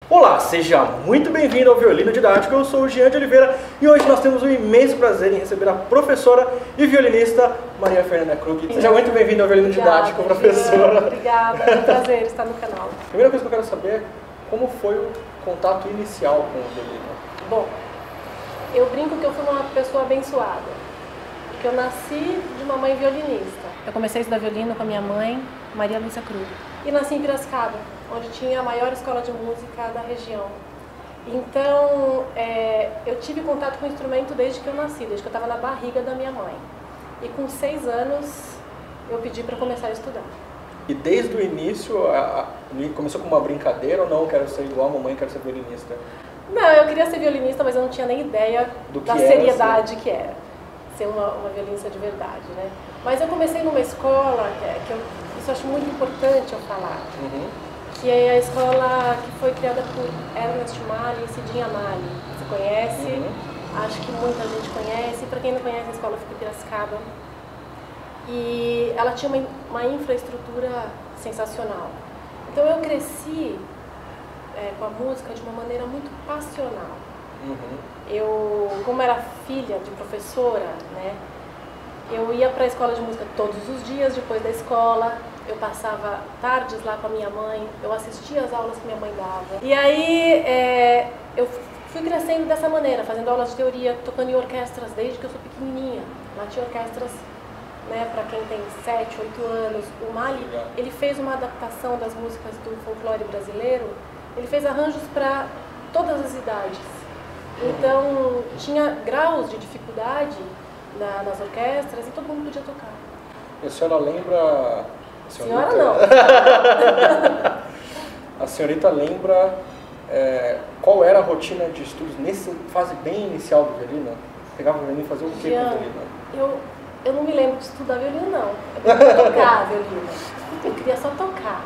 Olá, seja muito bem-vindo ao Violino Didático, eu sou o Jean de Oliveira e hoje nós temos o imenso prazer em receber a professora e violinista Maria Fernanda Krug. Seja muito bem-vindo ao Violino Didático, professora. Jean, obrigada, é um prazer estar no canal. A primeira coisa que eu quero saber é como foi o contato inicial com o violino? Bom, eu brinco que eu fui uma pessoa abençoada, porque eu nasci de uma mãe violinista. Eu comecei a estudar violino com a minha mãe, Maria Lúcia Krug, e nasci em Piracicaba, onde tinha a maior escola de música da região. Então, eu tive contato com o instrumento desde que eu nasci, desde que eu estava na barriga da minha mãe. E com 6 anos, eu pedi para começar a estudar. E desde o início, começou com uma brincadeira ou não? Quero ser igual a mamãe, quero ser violinista? Não, eu queria ser violinista, mas eu não tinha nem ideia da seriedade que era ser uma violinista de verdade, né? Mas eu comecei numa escola, isso eu acho muito importante eu falar, que é a escola que foi criada por Ernest Mali e Cidinha Mali. Você conhece? Acho que muita gente conhece. Para quem não conhece, a escola fica em Piracicaba. E ela tinha uma infraestrutura sensacional. Então eu cresci com a música de uma maneira muito passional. Eu, como era filha de professora, né, eu ia para a escola de música todos os dias depois da escola. Eu passava tardes lá com a minha mãe, eu assistia às aulas que minha mãe dava. E aí eu fui crescendo dessa maneira, fazendo aulas de teoria, tocando em orquestras desde que eu sou pequenininha. Lá tinha orquestras, né, para quem tem 7, 8 anos. O Mali, ele fez uma adaptação das músicas do folclore brasileiro, ele fez arranjos para todas as idades. Então, tinha graus de dificuldade nas orquestras e todo mundo podia tocar. E a senhora lembra... Senhora não. A senhorita lembra qual era a rotina de estudos nessa fase bem inicial do violino? Pegava o violino e fazia o que com o violino? Eu não me lembro de estudar violino, não. Eu queria tocar violino. Eu queria só tocar.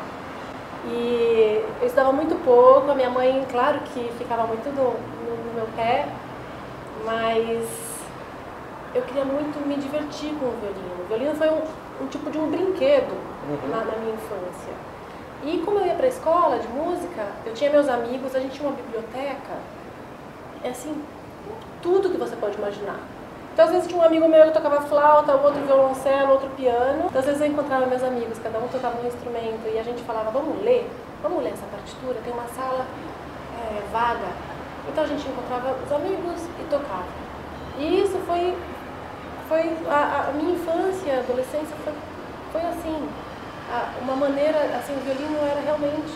E eu estudava muito pouco, a minha mãe, claro que ficava muito no meu pé, mas eu queria muito me divertir com o violino. O violino foi um tipo de um brinquedo na minha infância. E como eu ia para a escola de música, eu tinha meus amigos, a gente tinha uma biblioteca, assim, tudo que você pode imaginar. Então, às vezes tinha um amigo meu que tocava flauta, o outro violoncelo, outro piano. Então, às vezes eu encontrava meus amigos, cada um tocava um instrumento, e a gente falava, vamos ler essa partitura, tem uma sala vaga. Então a gente encontrava os amigos e tocava. E isso foi a minha infância, adolescência, foi assim, uma maneira, assim, o violino era realmente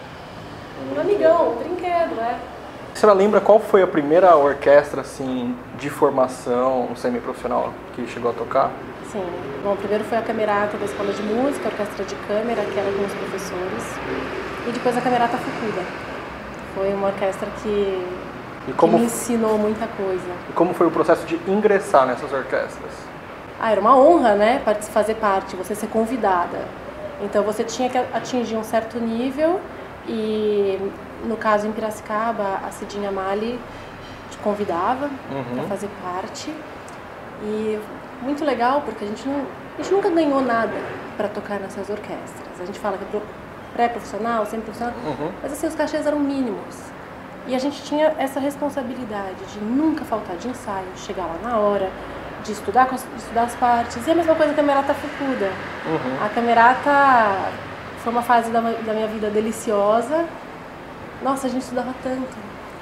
um amigão, um brinquedo, A senhora lembra qual foi a primeira orquestra, assim, de formação semiprofissional que chegou a tocar? Sim. Bom, primeiro foi a Camerata da Escola de Música, a orquestra de câmara, que era com os professores. E depois a Camerata Fukuda. Foi uma orquestra que me ensinou muita coisa. E como foi o processo de ingressar nessas orquestras? Era uma honra, né, fazer parte, você ser convidada. Então você tinha que atingir um certo nível e, no caso em Piracicaba, a Cidinha Mali te convidava para fazer parte. E muito legal, porque a gente nunca ganhou nada para tocar nessas orquestras. A gente fala que é pré-profissional, semi-profissional, mas assim, os cachês eram mínimos. E a gente tinha essa responsabilidade de nunca faltar de ensaio, chegar lá na hora, de estudar as partes. E a mesma coisa a Camerata Fukuda. A Camerata foi uma fase da minha vida deliciosa. Nossa, a gente estudava tanto.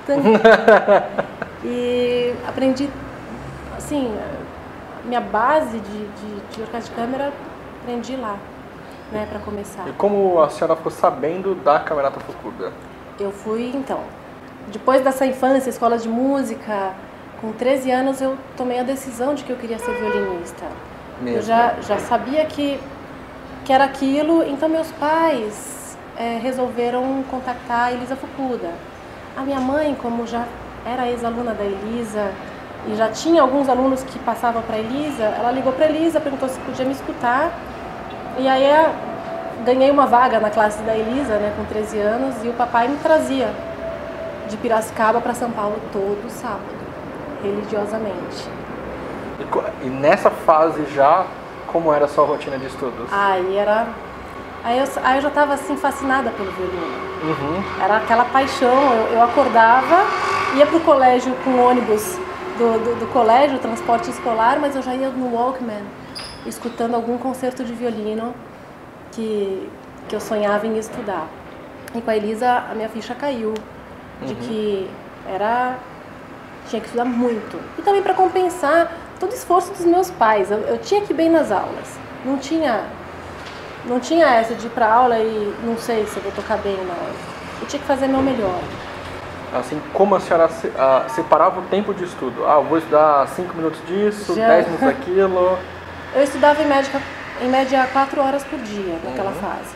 E aprendi, assim, minha base de orquestra de câmara, aprendi lá, né, para começar. E como a senhora ficou sabendo da Camerata Fukuda? Eu fui, então, depois dessa infância, escola de música, com 13 anos eu tomei a decisão de que eu queria ser violinista. Eu já sabia que era aquilo, então meus pais resolveram contactar a Elisa Fukuda. A minha mãe, como já era ex-aluna da Elisa e já tinha alguns alunos que passavam para a Elisa, ela ligou para a Elisa, perguntou se podia me escutar. E aí ganhei uma vaga na classe da Elisa, né, com 13 anos, e o papai me trazia de Piracicaba para São Paulo todo sábado, religiosamente. E nessa fase já, como era a sua rotina de estudos? Aí era Aí eu já estava assim fascinada pelo violino. Era aquela paixão. Eu acordava, ia pro colégio com o ônibus do colégio, transporte escolar, mas eu já ia no Walkman, escutando algum concerto de violino que eu sonhava em estudar. E com a Elisa a minha ficha caiu, de que tinha que estudar muito. E também para compensar todo o esforço dos meus pais. Eu tinha que ir bem nas aulas. Não tinha essa de ir para aula e não sei se eu vou tocar bem na hora. Eu tinha que fazer meu melhor. Assim, como a senhora separava o tempo de estudo? Eu vou estudar 5 minutos disso, 10 minutos daquilo. Eu estudava em média 4 horas por dia naquela fase.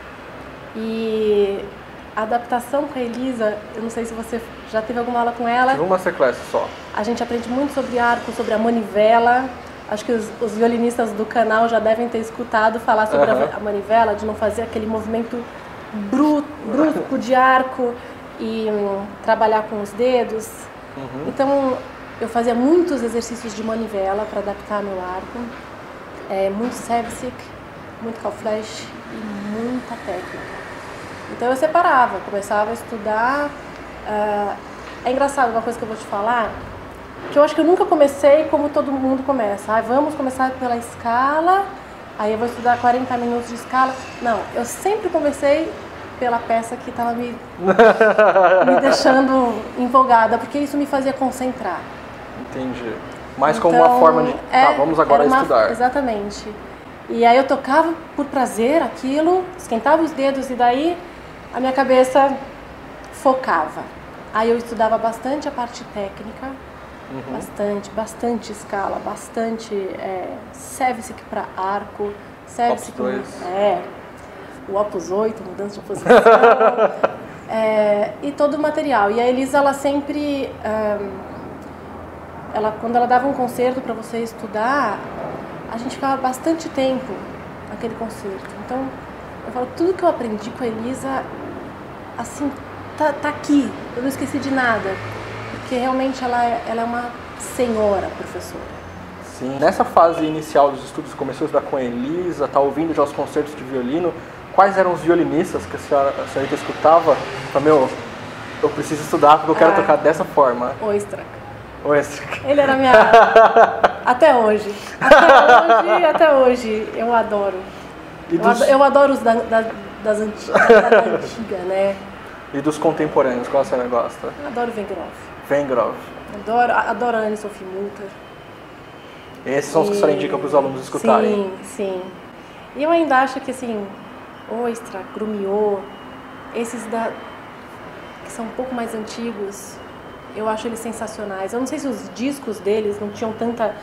E a adaptação com a Elisa, eu não sei se você já teve alguma aula com ela. Tive uma sequência só. A gente aprende muito sobre arco, sobre a manivela. Acho que os violinistas do canal já devem ter escutado falar sobre a manivela, de não fazer aquele movimento brusco de arco e trabalhar com os dedos. Então eu fazia muitos exercícios de manivela para adaptar meu arco, muito Sevcik, muito Kauflech e muita técnica. Então eu separava, começava a estudar. É engraçado uma coisa que eu vou te falar, que eu acho que eu nunca comecei como todo mundo começa. Vamos começar pela escala, aí eu vou estudar 40 minutos de escala. Não, eu sempre comecei pela peça que estava me deixando empolgada, porque isso me fazia concentrar. Entendi. Mas como uma forma de, vamos agora estudar. Exatamente. E aí eu tocava por prazer aquilo, esquentava os dedos e daí a minha cabeça focava. Aí eu estudava bastante a parte técnica, bastante escala, bastante Sevcik para arco, Sevcik, o Opus 8, mudança de posição, e todo o material. E a Elisa, ela sempre, quando ela dava um concerto para você estudar, a gente ficava bastante tempo naquele concerto. Então, eu falo, tudo que eu aprendi com a Elisa, assim, tá aqui, eu não esqueci de nada, porque realmente ela é uma senhora professora. Sim. Nessa fase inicial dos estudos, começou a estudar com a Elisa, tá ouvindo já os concertos de violino. Quais eram os violinistas que a senhorita escutava? Falei, eu preciso estudar porque eu quero tocar dessa forma. Oistrakh. Ele era minha... Até hoje, eu adoro. Eu adoro os das antigas, né? E dos contemporâneos, qual a senhora gosta? Eu adoro Vengrov. Adoro a Anne-Sophie Mutter. Esses são os que a senhora indica para os alunos escutarem? Sim. E eu ainda acho que, assim, Oistrakh, Grumiaux, esses que são um pouco mais antigos, eu acho eles sensacionais. Eu não sei se os discos deles não tinham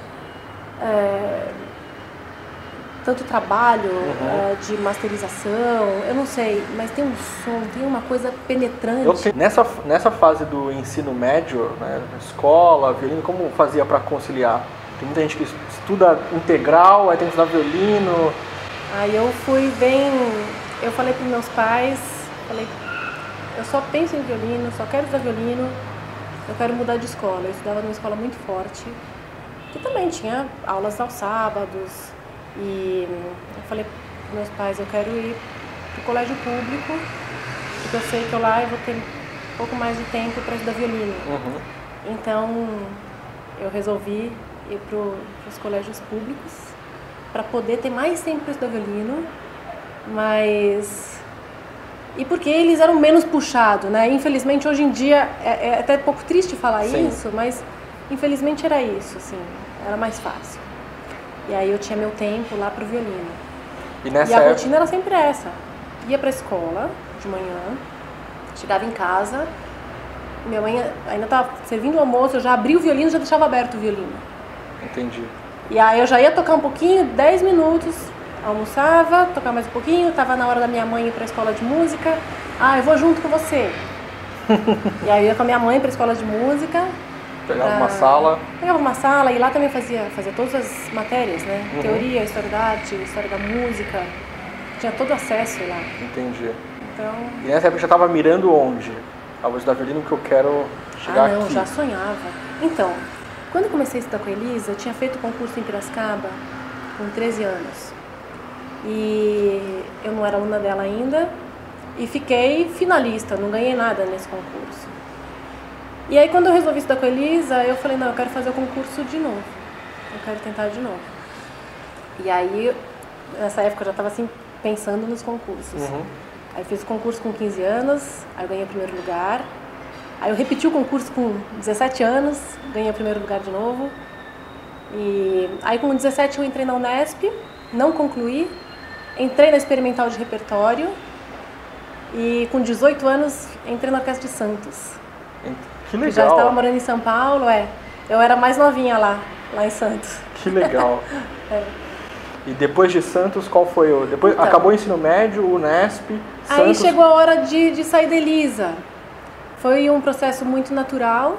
tanto trabalho de masterização, eu não sei, mas tem um som, tem uma coisa penetrante. Nessa fase do ensino médio, né, escola, violino, como fazia para conciliar? Tem muita gente que estuda integral, aí tem que estudar violino. Aí eu falei para meus pais, eu só penso em violino, só quero estudar violino, eu quero mudar de escola. Eu estudava numa escola muito forte, que também tinha aulas aos sábados, e eu falei para meus pais, eu quero ir para o colégio público, porque eu sei que lá eu vou ter um pouco mais de tempo para estudar violino. Então eu resolvi ir para os colégios públicos, para poder ter mais tempo para estudar violino, e porque eles eram menos puxados, né? Infelizmente, hoje em dia, é até um pouco triste falar isso, mas infelizmente era isso, assim, era mais fácil. E aí eu tinha meu tempo lá pro violino. E a rotina era sempre essa. Ia pra escola de manhã, chegava em casa, minha mãe ainda estava servindo o almoço, eu já abri o violino, já deixava aberto o violino. Entendi. E aí eu já ia tocar um pouquinho, 10 minutos, almoçava, tocava mais um pouquinho, estava na hora da minha mãe ir para a escola de música. Eu vou junto com você. E aí eu ia com a minha mãe para a escola de música. Pegava uma sala e lá também fazia todas as matérias, né? Teoria, história da arte, história da música. Tinha todo acesso lá. Entendi. Então... E nessa época já estava mirando onde? Vou estudar violino que eu quero chegar aqui. Já sonhava. Então, quando eu comecei a estudar com a Elisa, eu tinha feito o concurso em Piracicaba com 13 anos. E eu não era aluna dela ainda e fiquei finalista, não ganhei nada nesse concurso. E aí quando eu resolvi estudar com a Elisa, eu falei, não, eu quero fazer o concurso de novo, eu quero tentar de novo. E aí, nessa época eu já estava assim, pensando nos concursos. Aí eu fiz o concurso com 15 anos, aí eu ganhei o primeiro lugar. Aí eu repeti o concurso com 17 anos, ganhei o primeiro lugar de novo. E aí com 17 eu entrei na Unesp, não concluí. Entrei na Experimental de Repertório e com 18 anos entrei na Orquestra de Santos. Que legal! Já estava morando em São Paulo, eu era mais novinha lá em Santos. Que legal! E depois de Santos, qual foi o... Depois então, acabou o ensino médio, Unesp, Santos... Aí chegou a hora de sair da Elisa. Foi um processo muito natural,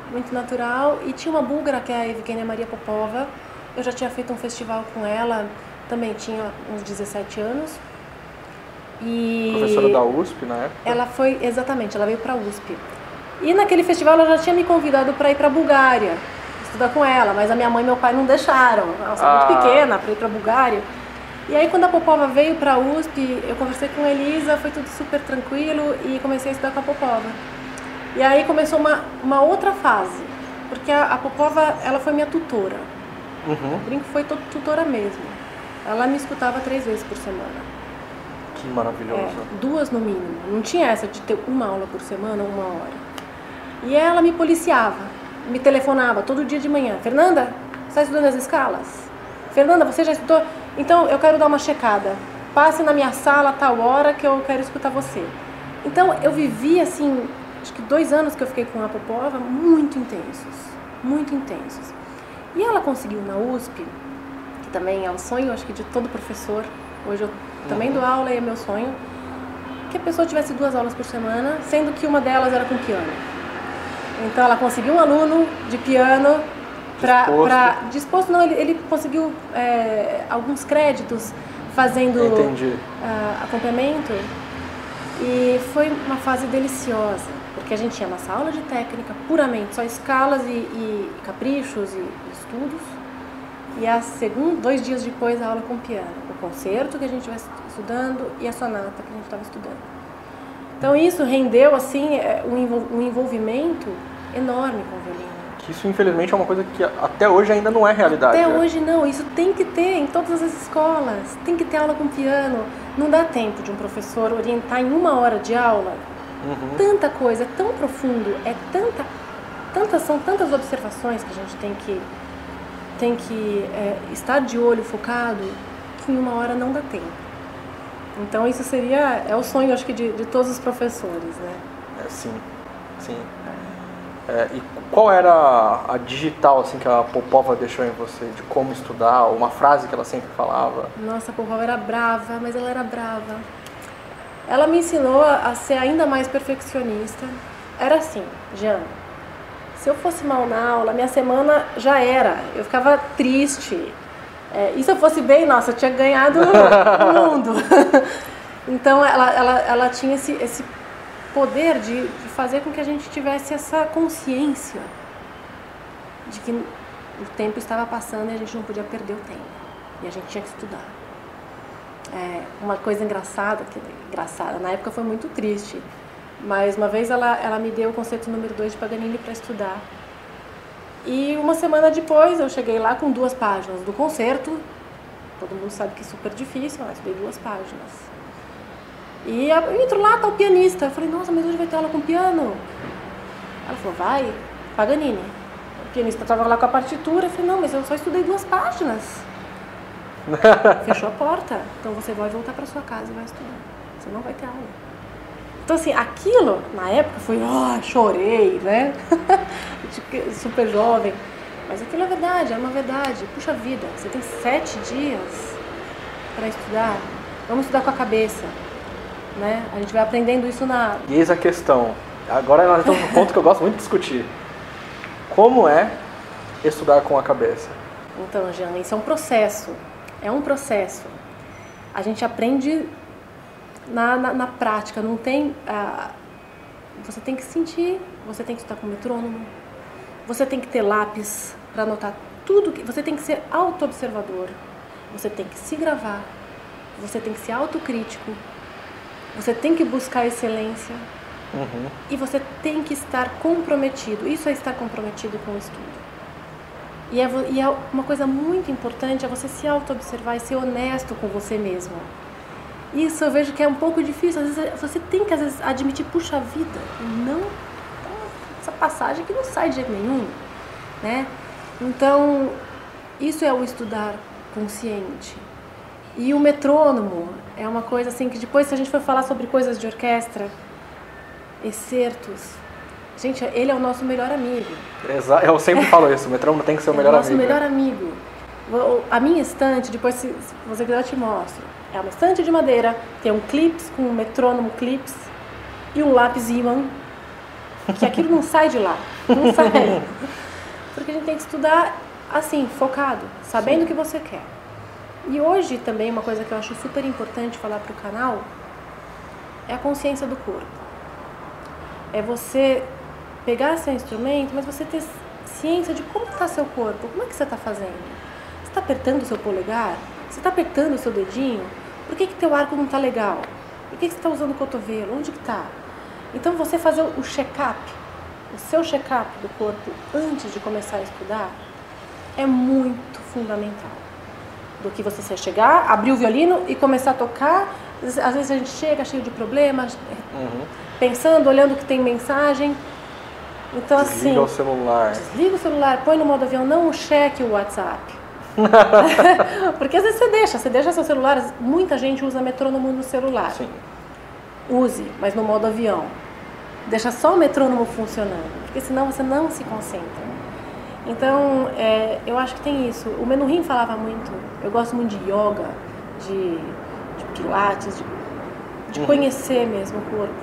e tinha uma búlgara, que é a Evgenia Maria Popova. Eu já tinha feito um festival com ela, também tinha uns 17 anos. E professora da USP na época? Ela foi, exatamente, ela veio para a USP. E naquele festival ela já tinha me convidado para ir para a Bulgária, estudar com ela, mas a minha mãe e meu pai não deixaram. Ela era muito pequena para ir para a Bulgária. E aí quando a Popova veio para a USP, eu conversei com a Elisa, foi tudo super tranquilo e comecei a estudar com a Popova. E aí começou uma outra fase, porque a Popova, ela foi minha tutora. Brinco, foi tutora mesmo. Ela me escutava 3 vezes por semana. Que maravilhoso. 2 no mínimo. Não tinha essa de ter uma aula por semana, 1 hora. E ela me policiava, me telefonava todo dia de manhã. Fernanda, você está estudando as escalas? Fernanda, você já estudou? Então eu quero dar uma checada. Passe na minha sala a tal hora que eu quero escutar você. Então eu vivi assim, acho que 2 anos que eu fiquei com a Popova, muito intensos. Muito intensos. E ela conseguiu na USP, que também é um sonho, acho que de todo professor, hoje eu também dou aula e é meu sonho, que a pessoa tivesse 2 aulas por semana, sendo que uma delas era com piano. Então ela conseguiu um aluno de piano disposto não, ele conseguiu alguns créditos fazendo acompanhamento, e foi uma fase deliciosa, porque a gente tinha nossa aula de técnica puramente, só escalas e caprichos e estudos, e 2 dias depois a aula com piano, o concerto que a gente vai estudando e a sonata que a gente estava estudando. Então isso rendeu assim um envolvimento enorme com o violino. Que isso infelizmente é uma coisa que até hoje ainda não é realidade. Até hoje não, isso tem que ter em todas as escolas, tem que ter aula com piano. Não dá tempo de um professor orientar em 1 hora de aula tanta coisa, é tão profundo, são tantas observações que a gente tem que estar de olho focado, que em 1 hora não dá tempo. Então isso é o sonho, acho que de todos os professores, né? Sim. E qual era a digital assim, que a Popova deixou em você, de como estudar, uma frase que ela sempre falava? Nossa, a Popova era brava, mas ela era brava. Ela me ensinou a ser ainda mais perfeccionista. Era assim, Jean, se eu fosse mal na aula, minha semana já era, eu ficava triste. E se eu fosse bem, nossa, eu tinha ganhado o mundo. Então ela tinha esse poder de fazer com que a gente tivesse essa consciência de que o tempo estava passando e a gente não podia perder o tempo. E a gente tinha que estudar. Uma coisa engraçada, na época foi muito triste, mas uma vez ela me deu o concerto número 2 de Paganini para estudar. E 1 semana depois eu cheguei lá com 2 páginas do concerto. Todo mundo sabe que é super difícil, eu estudei 2 páginas. E eu entro lá, tá o pianista. Eu falei, nossa, mas hoje vai ter aula com piano? Ela falou, vai, Paganini. O pianista estava lá com a partitura. Eu falei, não, mas eu só estudei 2 páginas. Fechou a porta. Então você vai voltar para sua casa e vai estudar. Você não vai ter aula. Então assim, aquilo, na época, foi, chorei, né? Super jovem. Mas aquilo é verdade, é uma verdade. Puxa vida, você tem 7 dias para estudar. Vamos estudar com a cabeça. Né? A gente vai aprendendo isso E eis a questão. Agora nós estamos no ponto que eu gosto muito de discutir. Como é estudar com a cabeça? Então, Jean, isso é um processo. É um processo. A gente aprende na prática. Não tem... Você tem que sentir, você tem que estudar com metrônomo, você tem que ter lápis para anotar tudo. Você tem que ser auto-observador. Você tem que se gravar. você tem que ser autocrítico, você tem que buscar excelência e você tem que estar comprometido. Isso é estar comprometido com o estudo. E é uma coisa muito importante é você se auto-observar e ser honesto com você mesmo. Isso eu vejo que é um pouco difícil. Às vezes você tem que admitir, puxa vida, não, essa passagem que não sai de jeito nenhum, né? Então, isso é o estudar consciente. E o metrônomo é uma coisa assim que depois, se a gente for falar sobre coisas de orquestra, excertos, gente, ele é o nosso melhor amigo. Eu sempre falo isso, o metrônomo tem que ser o melhor amigo. É o nosso melhor amigo. A minha estante, depois se você quiser eu te mostro, é uma estante de madeira, tem um clips com um metrônomo clips e um lápis ímã, que aquilo não sai de lá, não sai. Porque a gente tem que estudar assim, focado, sabendo o que você quer. E hoje também uma coisa que eu acho super importante falar para o canal é a consciência do corpo. É você pegar seu instrumento, mas você ter ciência de como está seu corpo, como é que você está fazendo. Você está apertando o seu polegar? Você está apertando o seu dedinho? Por que teu arco não está legal? Por que você está usando o cotovelo? Onde que está? Então você fazer o check-up, o seu check-up do corpo antes de começar a estudar é muito fundamental. Do que você chegar, abrir o violino e começar a tocar. Às vezes a gente chega cheio de problemas, pensando, olhando que tem mensagem. Então desliga assim, o celular. Desliga o celular, põe no modo avião, não cheque o WhatsApp. Porque às vezes você deixa seu celular, muita gente usa metrônomo no celular. Sim. Use, mas no modo avião. Deixa só o metrônomo funcionando, porque senão você não se concentra. Então, eu acho que tem isso. O Menuhin falava muito, eu gosto muito de yoga, de pilates, de conhecer mesmo o corpo.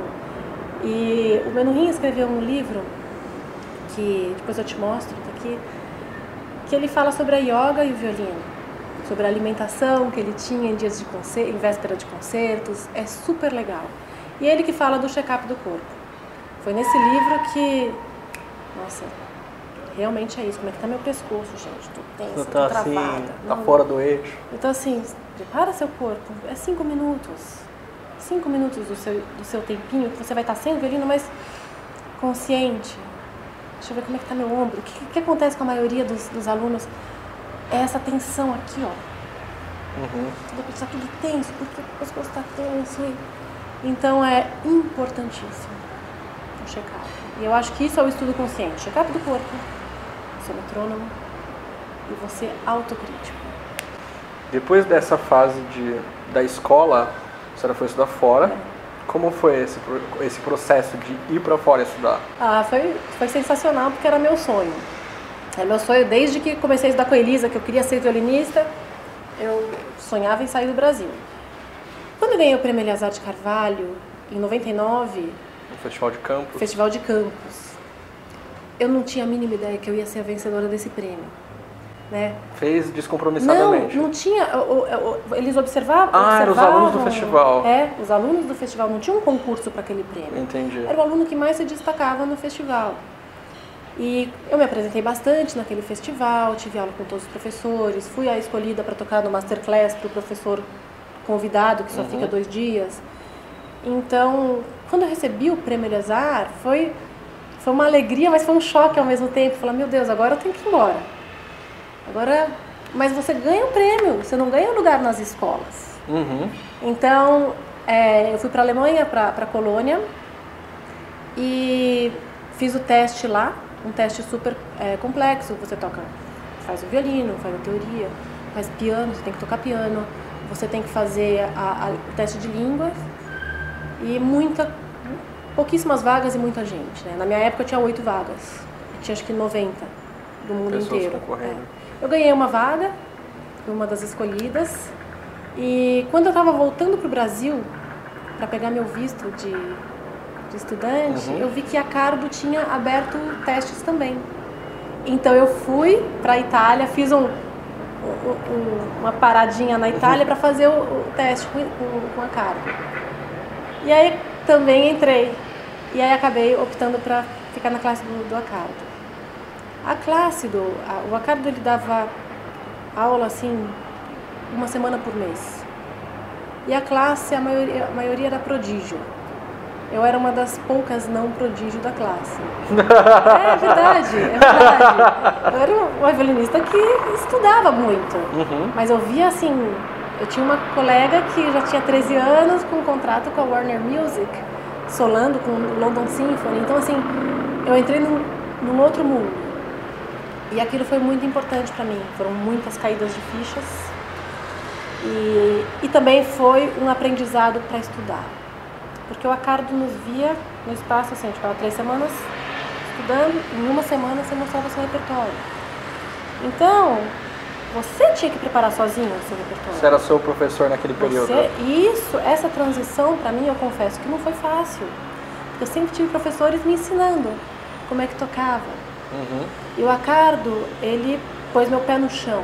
E o Menuhin escreveu um livro, que depois eu te mostro, tá aqui, que ele fala sobre a yoga e o violino, sobre a alimentação que ele tinha em dias de concerto, em véspera de concertos, é super legal. E é ele que fala do check-up do corpo. Foi nesse livro que, nossa, realmente é isso, como é que tá meu pescoço, gente, tô tensa, tô travada. Assim, tá fora do eixo. Então assim, prepara seu corpo, é 5 minutos. 5 minutos do seu tempinho, que você vai estar sem o violino, mas consciente. Deixa eu ver como é que tá meu ombro. O que acontece com a maioria dos alunos? É essa tensão aqui, ó. Está tudo tenso, porque o pescoço está tenso. Então é importantíssimo o check-up. E eu acho que isso é o estudo consciente. Check-up do corpo, seu metrônomo e você autocrítico. Depois dessa fase da escola, a senhora foi estudar fora. Como foi esse processo de ir para fora estudar? Foi sensacional, porque era meu sonho. É meu sonho desde que comecei a estudar com a Elisa, que eu queria ser violinista, eu sonhava em sair do Brasil. Quando eu ganhei o Prêmio Eleazar de Carvalho, em 99... No Festival de Campos? Festival de Campos. Eu não tinha a mínima ideia que eu ia ser a vencedora desse prêmio. Né? Fez descompromissadamente? Não tinha. Eles observavam. Eram os alunos do festival. Os alunos do festival. Não tinha um concurso para aquele prêmio. Entendi. Era o aluno que mais se destacava no festival. E eu me apresentei bastante naquele festival, tive aula com todos os professores, fui a escolhida para tocar no Masterclass para o professor convidado, que só fica 2 dias. Então, quando eu recebi o Prêmio Eleazar, foi uma alegria, mas foi um choque ao mesmo tempo. Falar, meu Deus, agora eu tenho que ir embora. Mas você ganha um prêmio, você não ganha lugar nas escolas. Então, eu fui para a Alemanha, para Colônia, e fiz o teste lá, um teste super complexo. Você faz o violino, faz a teoria, faz piano, você tem que tocar piano, você tem que fazer o teste de línguas e pouquíssimas vagas e muita gente. Né? Na minha época eu tinha 8 vagas, eu tinha acho que 90 do mundo inteiro. Eu ganhei uma vaga, fui uma das escolhidas, e quando eu estava voltando para o Brasil para pegar meu visto de estudante, eu vi que a Cardo tinha aberto testes também. Então eu fui para a Itália, fiz uma paradinha na Itália para fazer o teste com a Cardo. E aí também entrei, e aí acabei optando para ficar na classe do Accardo. A classe o Accardo, ele dava aula assim 1 semana por mês. E a classe, a maioria era prodígio. Eu era uma das poucas não prodígio da classe. É verdade, é verdade. Eu era uma violinista que estudava muito. Mas eu via assim, eu tinha uma colega que já tinha 13 anos com um contrato com a Warner Music, solando com o London Symphony. Então assim, eu entrei num outro mundo. E aquilo foi muito importante para mim. Foram muitas caídas de fichas. E também foi um aprendizado para estudar. Porque o Accardo nos via no espaço assim, a gente ficava 3 semanas estudando, em uma semana você mostrava seu repertório. Então, você tinha que preparar sozinho o seu repertório. Você era seu professor naquele período. Essa transição para mim, eu confesso que não foi fácil. Porque eu sempre tive professores me ensinando como é que tocava. E o Accardo, ele pôs meu pé no chão.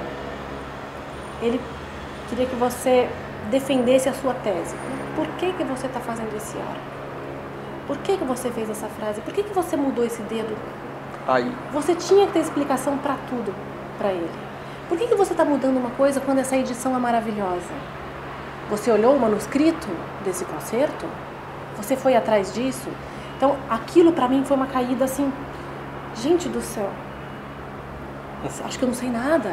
Ele queria que você defendesse a sua tese. Por que você está fazendo esse ar? Por que você fez essa frase? Por que você mudou esse dedo? Aí. Você tinha que ter explicação para tudo, para ele. Por que você está mudando uma coisa quando essa edição é maravilhosa? Você olhou o manuscrito desse concerto? Você foi atrás disso? Então, aquilo para mim foi uma caída assim, gente do céu. Acho que eu não sei nada.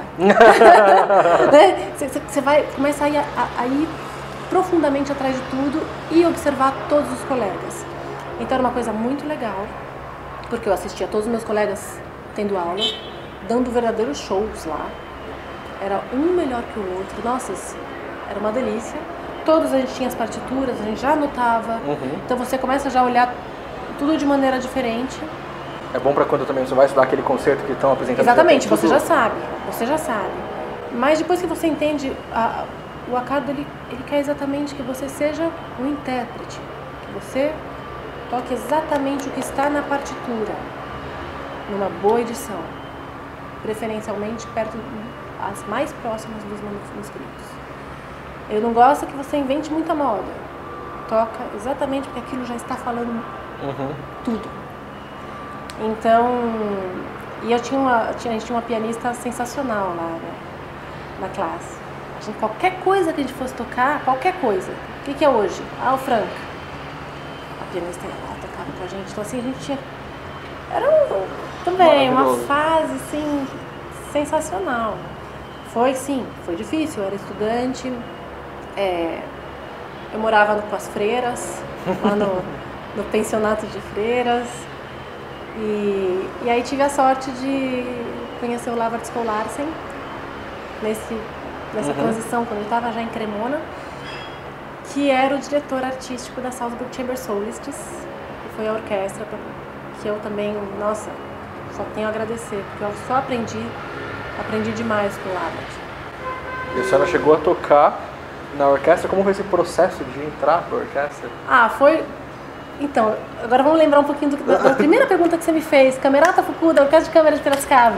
Né? Você começa a ir profundamente atrás de tudo e observar todos os colegas. Então era uma coisa muito legal, porque eu assistia todos os meus colegas tendo aula, dando verdadeiros shows lá. Era um melhor que o outro. Nossa, era uma delícia. Todos a gente tinha as partituras, a gente já anotava. Então você começa já a olhar tudo de maneira diferente. É bom para quando também você vai estudar aquele concerto que estão apresentando. Exatamente, você já sabe. Mas depois que você entende, o Accardo ele quer exatamente que você seja um intérprete, que você toque exatamente o que está na partitura, numa boa edição, preferencialmente perto, as mais próximas dos manuscritos. Eu não gosto que você invente muita moda, toca exatamente porque aquilo já está falando tudo. Então, e a gente tinha uma pianista sensacional lá, né, na classe. Qualquer coisa que a gente fosse tocar, qualquer coisa. O que é hoje? O Franck. A pianista lá tocava com a gente. Então assim, a gente tinha... Era também uma fase, assim, sensacional. Foi difícil. Eu era estudante. Eu morava com as freiras, lá no pensionato de freiras. E aí tive a sorte de conhecer o Lavard Skol-Larsen nessa transição, quando eu estava já em Cremona, que era o diretor artístico da Salzburg Chamber Solistes, que foi a orquestra que eu também, nossa, só tenho a agradecer, porque eu só aprendi demais com o Lavard. E a senhora chegou a tocar na orquestra? Como foi esse processo de entrar para a orquestra? Foi... Então, agora vamos lembrar um pouquinho da primeira pergunta que você me fez. Camerata Fukuda, Orquestra de Câmara de Piracicaba.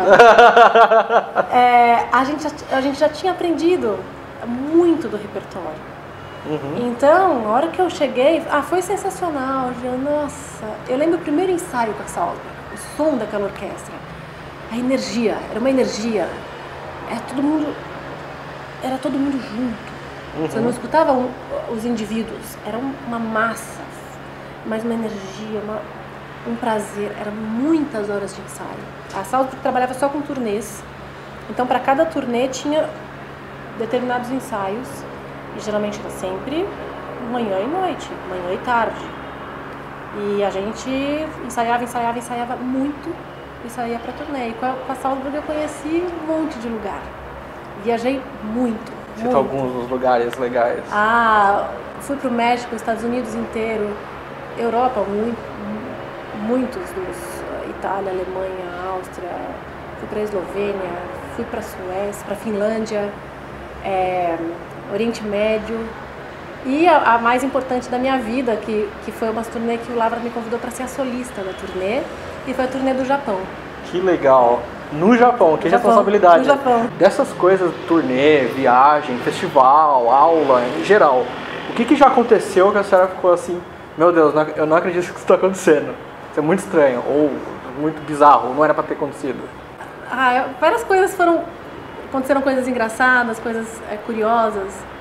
A gente já tinha aprendido muito do repertório. Então, a hora que eu cheguei, foi sensacional. Nossa, eu lembro o primeiro ensaio com a Salzburg, o som daquela orquestra, a energia, era uma energia. Era todo mundo junto. Você não escutava os indivíduos, era uma massa. Mas uma energia, um prazer, eram muitas horas de ensaio. A Salzburg trabalhava só com turnês, então para cada turnê tinha determinados ensaios, e geralmente era sempre manhã e noite, manhã e tarde. E a gente ensaiava muito e saía para turnê. E com a Salzburg eu conheci um monte de lugar, viajei muito. Cita alguns dos lugares legais. Fui para o México, Estados Unidos inteiro, Europa, muitos Itália, Alemanha, Áustria, fui para a Eslovênia, fui para a Suécia, para a Finlândia, Oriente Médio, e a mais importante da minha vida, que foi uma turnê que o Lavard me convidou para ser a solista da turnê, e foi a turnê do Japão. Que legal! No Japão, que responsabilidade! No Japão. Dessas coisas, turnê, viagem, festival, aula, em geral, o que já aconteceu que a senhora ficou assim, meu Deus, eu não acredito que isso está acontecendo. Isso é muito estranho, ou muito bizarro, não era para ter acontecido. Várias coisas aconteceram coisas engraçadas, coisas curiosas,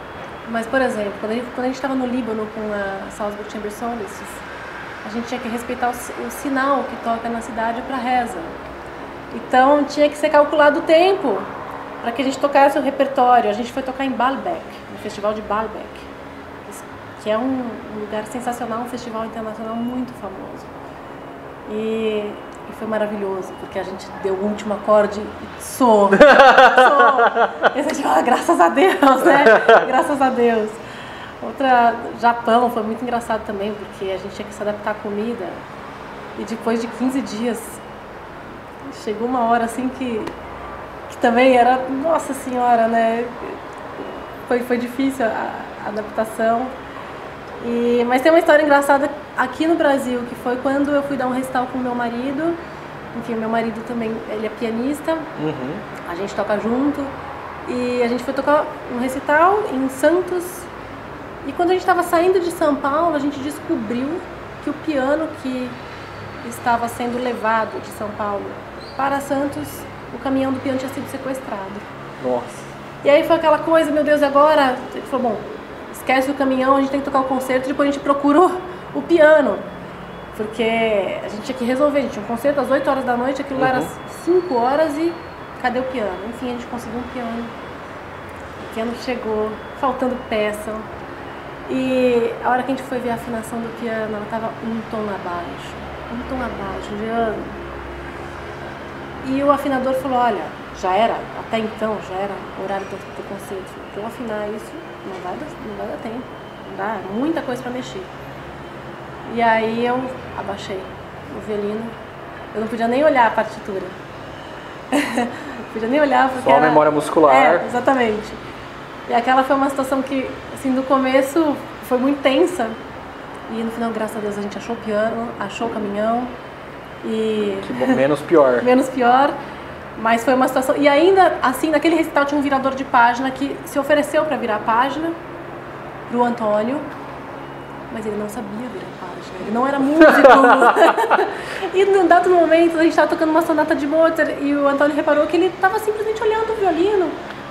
Mas, por exemplo, quando a gente estava no Líbano com a Salzburg Chamber Solistes, a gente tinha que respeitar o sinal que toca na cidade para reza. Então, tinha que ser calculado o tempo para que a gente tocasse o repertório. A gente foi tocar em Baalbek, no festival de Baalbek, que é um lugar sensacional, um festival internacional muito famoso. E foi maravilhoso, porque a gente deu o último acorde e soou. E a gente falou, graças a Deus, né? Graças a Deus. Japão foi muito engraçado também, porque a gente tinha que se adaptar à comida. E depois de 15 dias, chegou uma hora assim que também era, nossa senhora, né? Foi difícil a adaptação. Mas tem uma história engraçada aqui no Brasil, que foi quando eu fui dar um recital com o meu marido. Enfim, meu marido também, ele é pianista, a gente toca junto. E a gente foi tocar um recital em Santos. E quando a gente estava saindo de São Paulo, a gente descobriu que o piano que estava sendo levado de São Paulo para Santos, o caminhão do piano tinha sido sequestrado. Nossa. E aí foi aquela coisa, meu Deus, agora? Ele falou, bom, esquece o caminhão, a gente tem que tocar o concerto, depois a gente procura o piano. Porque a gente tinha que resolver, a gente tinha um concerto às 8 horas da noite, aquilo lá era 5 horas e cadê o piano? Enfim, a gente conseguiu um piano. O piano chegou, faltando peça. E a hora que a gente foi ver a afinação do piano, ela estava um tom abaixo, Leandro. E o afinador falou, olha, até então já era o horário do concerto. Para eu afinar isso, não vai dar tempo, não dá, muita coisa para mexer. E aí eu abaixei o violino, eu não podia nem olhar a partitura. Não podia nem olhar porque só a memória muscular. Exatamente. E aquela foi uma situação que, assim, no começo foi muito tensa. E no final, graças a Deus, a gente achou o piano, achou o caminhão. E... Que bom, menos pior. Menos pior. Mas foi uma situação... E ainda, assim, naquele recital tinha um virador de página que se ofereceu para virar a página pro Antônio. Mas ele não sabia virar a página, ele não era músico. E num dado momento, a gente estava tocando uma sonata de Mozart e o Antônio reparou que ele estava simplesmente olhando o violino.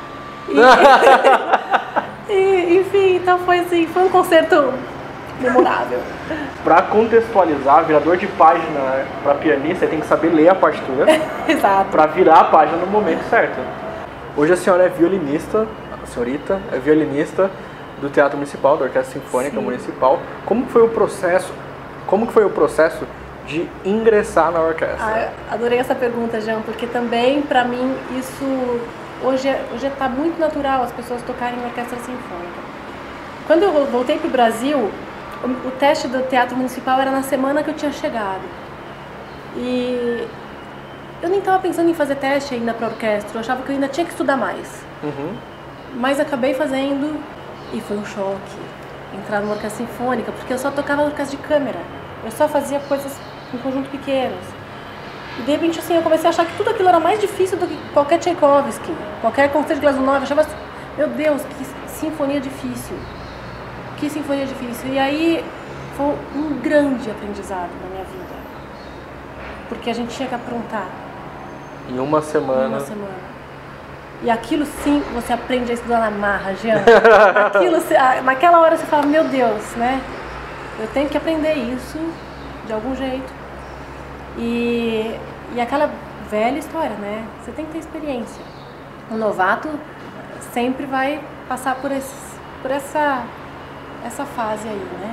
Enfim, então foi assim, foi um concerto memorável. Para contextualizar, virador de página para pianista, tem que saber ler a partitura. Exato. Para virar a página no momento certo. Hoje a senhora é violinista, a senhorita é violinista do Teatro Municipal, da Orquestra Sinfônica Municipal. Como que foi o processo de ingressar na orquestra? Adorei essa pergunta, Jean, porque também para mim isso hoje está muito natural as pessoas tocarem em orquestra sinfônica. Quando eu voltei para o Brasil, o teste do Teatro Municipal era na semana que eu tinha chegado. E eu nem estava pensando em fazer teste ainda para a orquestra, eu achava que eu ainda tinha que estudar mais. Mas acabei fazendo e foi um choque entrar numa orquestra sinfônica, porque eu só tocava orquestra de câmara, eu só fazia coisas em conjunto pequenos. E de repente assim, eu comecei a achar que tudo aquilo era mais difícil do que qualquer Tchaikovsky, qualquer concerto de Glazunov. Eu achava, meu Deus, que sinfonia difícil. Que sinfonia difícil. E aí foi um grande aprendizado na minha vida. Porque a gente tinha que aprontar. Em uma semana. E aquilo sim, você aprende a estudar na marra, Jean. Naquela hora você fala, meu Deus, né? Eu tenho que aprender isso de algum jeito. E aquela velha história, né? Você tem que ter experiência. O novato sempre vai passar por essa fase aí, né?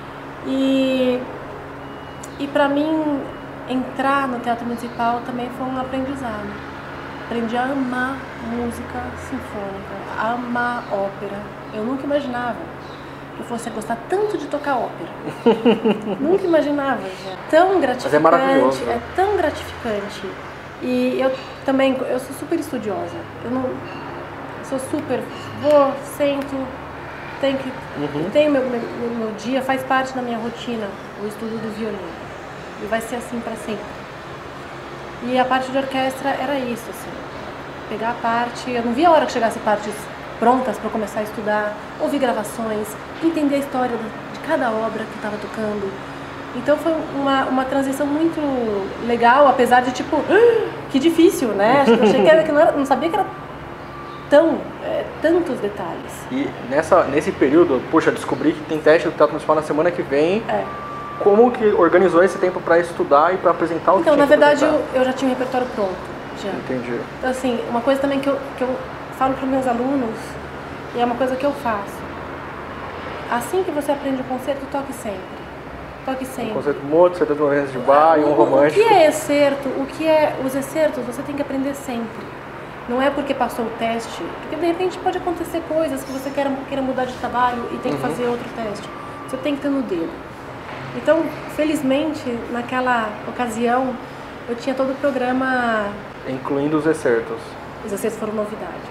E pra mim, entrar no Teatro Municipal também foi um aprendizado. Aprendi a amar música sinfônica, a amar ópera. Eu nunca imaginava que eu fosse gostar tanto de tocar ópera. Nunca imaginava, já. Tão gratificante. Mas é maravilhoso. É tão gratificante. E eu também, eu sou super estudiosa. Sou super, sento, tenho meu dia, faz parte da minha rotina, o estudo do violino. E vai ser assim para sempre. E a parte de orquestra era isso, assim, pegar a parte, eu não via a hora que chegasse partes prontas para começar a estudar, ouvir gravações, entender a história de cada obra que estava tocando. Então foi uma transição muito legal, apesar de tipo, que difícil, né? Eu achei que não sabia que era tão tantos detalhes. E nesse período, poxa, descobri que tem teste do Teatro Municipal na semana que vem. Como que organizou esse tempo para estudar e para apresentar o que Então, tinha na verdade, apresentar? eu já tinha o repertório pronto. Já. Entendi. Então, assim, uma coisa também que eu falo para os meus alunos, e é uma coisa que eu faço. Assim que você aprende o concerto, toque sempre. Toque sempre. Um concerto Mozart, 2 de Bach e um romântico. O que é excerto? O que é os excertos? Você tem que aprender sempre. Não é porque passou o teste, porque de repente pode acontecer coisas que você queira mudar de trabalho e tem que fazer outro teste. Você tem que ter no dedo. Então, felizmente, naquela ocasião, eu tinha todo o programa... Incluindo os excertos. Os excertos foram novidade.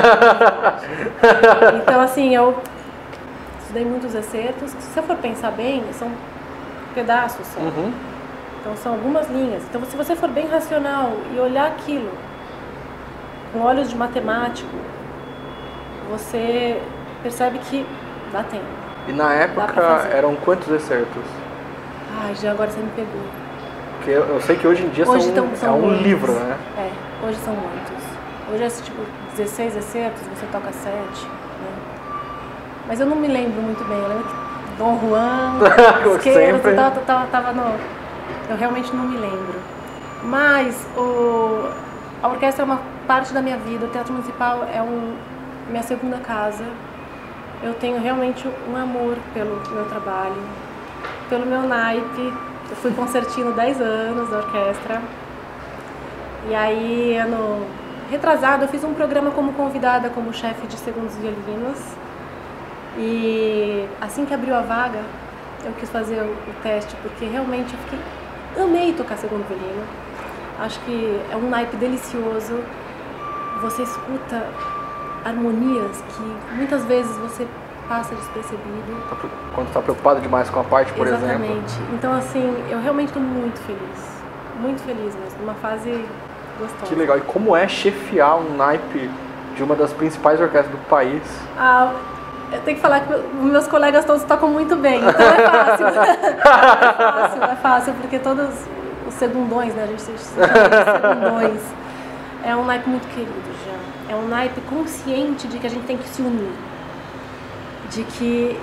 Então, assim, eu estudei muitos excertos. Se você for pensar bem, são pedaços só. Então, são algumas linhas. Então, se você for bem racional e olhar aquilo com olhos de matemático, você percebe que dá tempo. E na época eram quantos excertos? Ai, já agora você me pegou. Porque eu sei que hoje em dia são um livro, né? Hoje são muitos. Hoje é tipo 16 excertos, você toca 7. Né? Mas eu não me lembro muito bem. Eu lembro que Dom Juan, sempre. Tava no... Eu realmente não me lembro. Mas a orquestra é uma parte da minha vida. O Teatro Municipal é minha segunda casa. Eu tenho realmente um amor pelo meu trabalho, pelo meu naipe. Eu fui concertino 10 anos da orquestra. E aí, ano retrasado, eu fiz um programa como convidada, como chefe de segundos violinos. E assim que abriu a vaga, eu quis fazer o teste, porque realmente amei tocar segundo violino. Acho que é um naipe delicioso. Você escuta harmonias que muitas vezes você passa despercebido. Quando está preocupado demais com a parte, por exemplo. Exatamente. Então, assim, eu realmente estou muito feliz mesmo, numa fase gostosa. Que legal. E como é chefiar um naipe de uma das principais orquestras do país? Eu tenho que falar que meus colegas todos tocam muito bem, então é fácil. É fácil, porque todos os segundões, né, a gente chama de segundões, é um naipe muito querido já. É um naipe consciente de que a gente tem que se unir. De que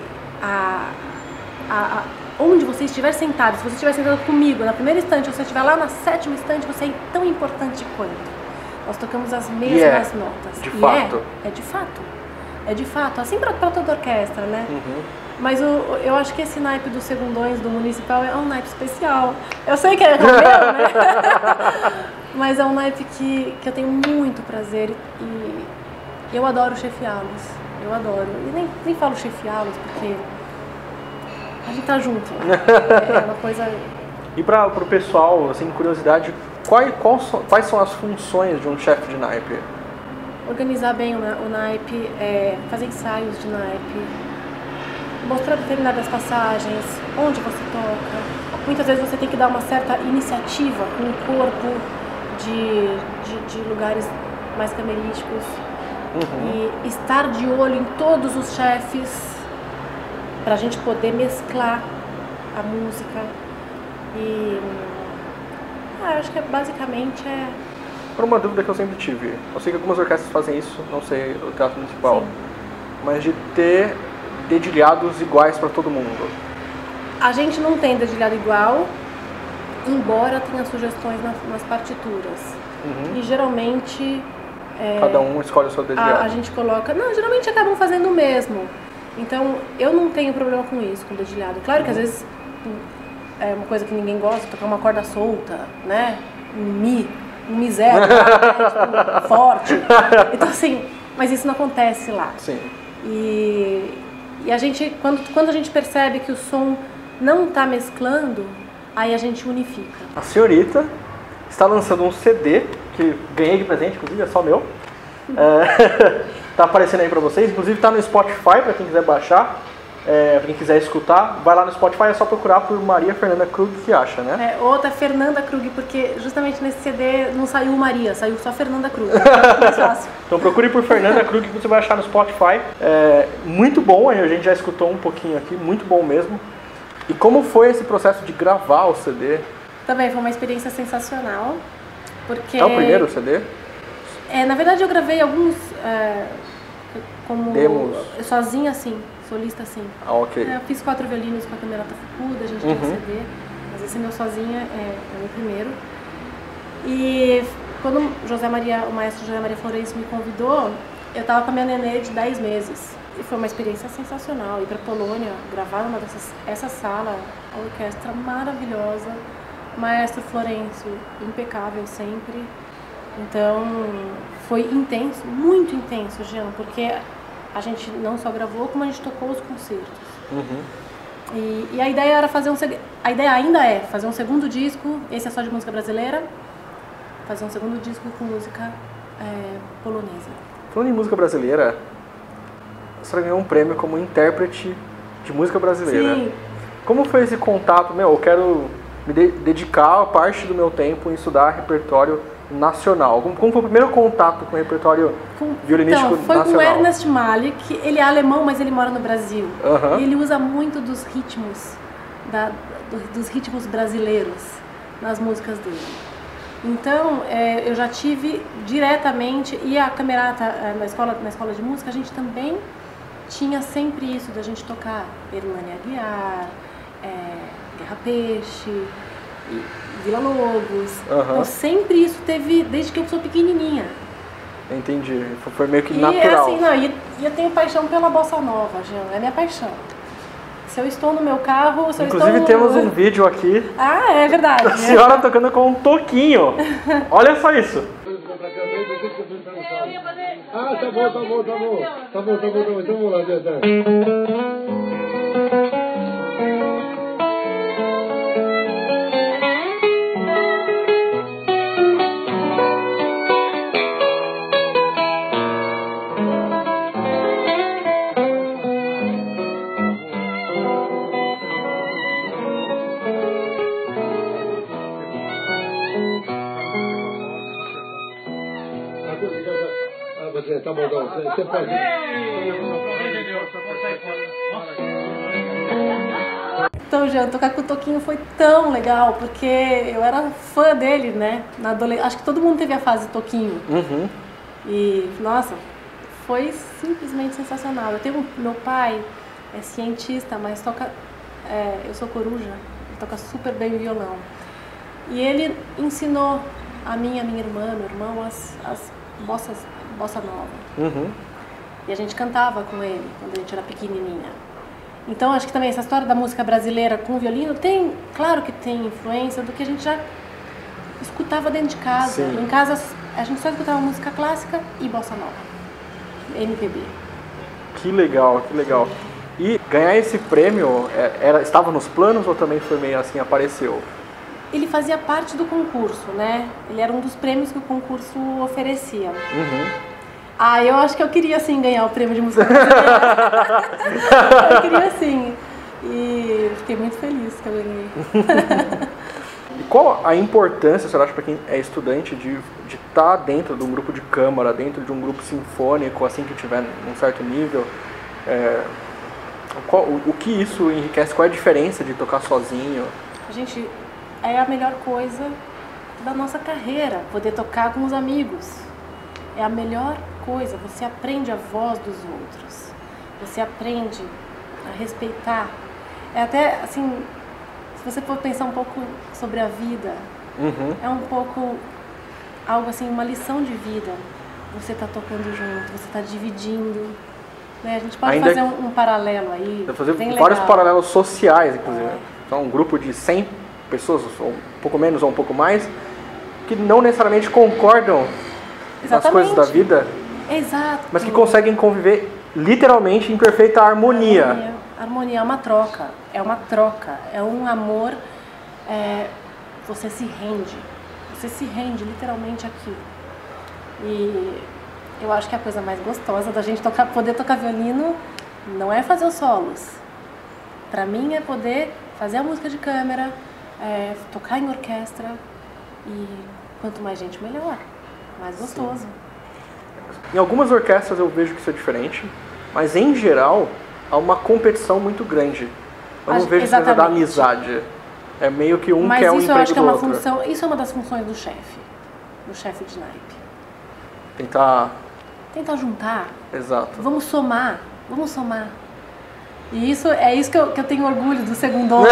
onde você estiver sentado, se você estiver sentado comigo na primeira estante, ou se você estiver lá na sétima estante, você é tão importante quanto. Nós tocamos as mesmas notas. De fato. É de fato. É de fato, assim para toda orquestra, né? Mas eu acho que esse naipe dos segundões do Municipal é um naipe especial. Eu sei que é o meu, né? Mas é um naipe que eu tenho muito prazer e eu adoro chefiá-los. Eu adoro. E nem falo chefiá-los porque a gente tá junto. É uma coisa... E para o pessoal, assim, curiosidade, quais são as funções de um chefe de naipe? Organizar bem o naipe, fazer ensaios de naipe, mostrar determinadas passagens, onde você toca. Muitas vezes você tem que dar uma certa iniciativa com o corpo de lugares mais camerísticos. E estar de olho em todos os chefes para a gente poder mesclar a música. E acho que basicamente Por uma dúvida que eu sempre tive, eu sei que algumas orquestras fazem isso, não sei o Teatro Municipal, Sim. mas de ter dedilhados iguais para todo mundo. A gente não tem dedilhado igual, embora tenha sugestões nas partituras. E geralmente... Cada um escolhe o seu dedilhado. A gente coloca... Não, geralmente acabam fazendo o mesmo. Então, eu não tenho problema com isso, com dedilhado. Claro que às vezes é uma coisa que ninguém gosta, tocar uma corda solta, né? Um misério, né? Tipo, forte. Então, assim, mas isso não acontece lá. Sim. E a gente, quando a gente percebe que o som não está mesclando, aí a gente unifica. A senhorita está lançando um CD, que ganhei de presente, inclusive, é só meu. Tá aparecendo aí pra vocês, inclusive tá no Spotify, pra quem quiser baixar. Pra quem quiser escutar, vai lá no Spotify, é só procurar por Maria Fernanda Krug, que acha, né? Outra Fernanda Krug, porque justamente nesse CD não saiu Maria, saiu só Fernanda Krug. É mais fácil. Então procure por Fernanda Krug, que você vai achar no Spotify. Muito bom, a gente já escutou um pouquinho aqui, muito bom mesmo. E como foi esse processo de gravar o CD? Também foi uma experiência sensacional, porque... É o primeiro CD? Na verdade eu gravei alguns como demos? Sozinha, sim, solista, sim. Ah, ok. Eu fiz 4 violinos com a Camerata Fukuda, a gente tinha um CD, mas esse meu sozinha é o meu primeiro. E quando o maestro José Maria Florencio me convidou, eu estava com a minha nenê de 10 meses. E foi uma experiência sensacional. Ir para a Polônia, gravar essa sala, a orquestra maravilhosa, maestro Florencio, impecável sempre. Então, foi intenso, muito intenso, Jean, porque a gente não só gravou, como a gente tocou os concertos. E a ideia era a ideia ainda é fazer um segundo disco, esse é só de música brasileira, fazer um segundo disco com música polonesa. Falando em música brasileira, a senhora ganhou um prêmio como intérprete de música brasileira. Sim. Como foi esse contato? Eu quero me dedicar parte do meu tempo em estudar repertório nacional. Como foi o primeiro contato com o repertório violinístico nacional? Foi com o Ernest Malik, ele é alemão, mas ele mora no Brasil. E ele usa muito dos ritmos, dos ritmos brasileiros nas músicas dele. Então, eu já tive diretamente, e a Camerata, na escola de música, a gente também tinha sempre isso, da gente tocar Hernani Aguiar, Guerra Peixe, Vila Lobos. Então, sempre isso teve, desde que eu sou pequenininha. Entendi, foi meio que natural. E eu tenho paixão pela bossa nova, Jean, é minha paixão. Se eu estou no meu carro, Inclusive temos um vídeo aqui. Ah, é verdade. A senhora tocando com um toquinho. Olha só isso. Ah, tá bom. Então vamos lá, Deus. Tá bom, você pode. Então, Jean, tocar com o Toquinho foi tão legal, porque eu era fã dele, né? Acho que todo mundo teve a fase Toquinho. E, nossa, foi simplesmente sensacional. Meu pai é cientista, mas toca... eu sou coruja, ele toca super bem violão. E ele ensinou a mim e a minha irmã, meu irmão, as bossa nova. E a gente cantava com ele quando a gente era pequenininha. Então acho que também essa história da música brasileira com violino tem, claro que tem influência do que a gente já escutava dentro de casa. Sim. Em casa a gente só escutava música clássica e bossa nova, MPB. Que legal, que legal. E ganhar esse prêmio estava nos planos ou também foi meio assim, apareceu? Ele fazia parte do concurso, né? Ele era um dos prêmios que o concurso oferecia. Eu acho que eu queria sim ganhar o prêmio de música brasileira. Eu queria sim. E fiquei muito feliz que eu ganhei. E qual a importância, você acha, para quem é estudante de estar dentro de um grupo de câmara, dentro de um grupo sinfônico, assim que tiver num certo nível? O que isso enriquece? Qual é a diferença de tocar sozinho? Gente, é a melhor coisa da nossa carreira, poder tocar com os amigos. É a melhor coisa, você aprende a voz dos outros, você aprende a respeitar. É até, assim, se você for pensar um pouco sobre a vida, é um pouco algo assim, uma lição de vida. Você está tocando junto, você está dividindo. Né? A gente pode fazer um paralelo aí. Fazer vários paralelos sociais, inclusive. Então, um grupo de 100 pessoas, ou um pouco menos ou um pouco mais, que não necessariamente concordam nas coisas da vida, mas que conseguem conviver literalmente em perfeita harmonia. Harmonia é uma troca, é um amor, você se rende literalmente aqui. E eu acho que a coisa mais gostosa da gente poder tocar violino não é fazer os solos. Pra mim é poder fazer a música de câmera, tocar em orquestra, e quanto mais gente melhor, mais gostoso. Sim. Em algumas orquestras eu vejo que isso é diferente, mas em geral há uma competição muito grande. Eu não vejo essa da amizade. É meio que um quer um emprego do outro. Isso é uma das funções do chefe de naipe. Tentar Tenta juntar. Exato. Vamos somar. E isso é isso que eu tenho orgulho do Segundona.